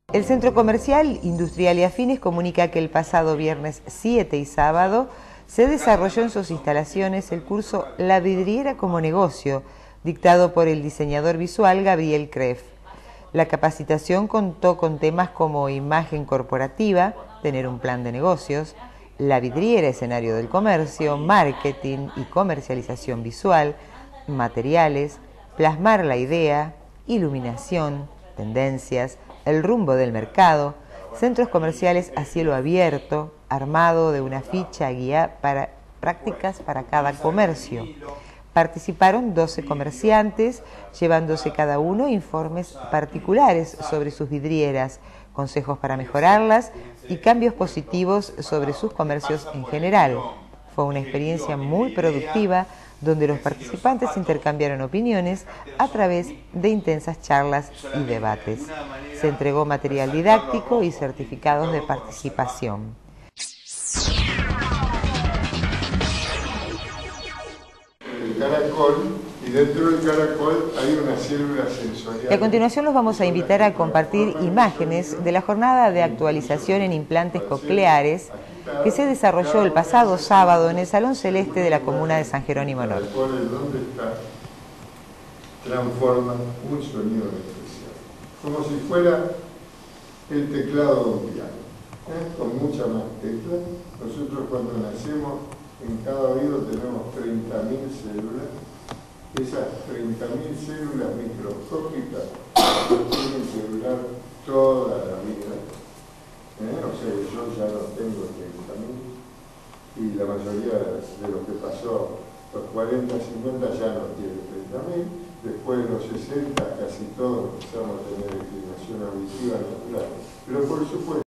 El Centro Comercial, Industrial y Afines comunica que el pasado viernes 7 y sábado se desarrolló en sus instalaciones el curso La Vidriera como Negocio, dictado por el diseñador visual Gabriel Kreff. La capacitación contó con temas como imagen corporativa, tener un plan de negocios, la vidriera, escenario del comercio, marketing y comercialización visual, materiales, plasmar la idea, iluminación, tendencias, el rumbo del mercado, centros comerciales a cielo abierto, armado de una ficha guía para prácticas para cada comercio. Participaron 12 comerciantes, llevándose cada uno informes particulares sobre sus vidrieras, consejos para mejorarlas y cambios positivos sobre sus comercios en general. Fue una experiencia muy productiva donde los participantes intercambiaron opiniones a través de intensas charlas y debates. Se entregó material didáctico y certificados de participación. El caracol, y dentro del caracol hay una célula sensorial. Y a continuación los vamos a invitar a compartir imágenes de la jornada de actualización en implantes cocleares que se desarrolló el pasado sábado en el Salón Celeste de la comuna de San Jerónimo Norte. ¿Dónde está? Transforma un sonido especial, como si fuera el teclado de un piano, con muchas más teclas. Nosotros cuando nacemos en cada oído tenemos 30.000 células. Esas 30.000 células microscópicas tienen que durar toda la vida. O sea, yo ya no tengo 30.000 y la mayoría de los que pasó los 40, 50 ya no tienen 30.000. Después de los 60 casi todos empezamos a tener inclinación auditiva natural. Pero por supuesto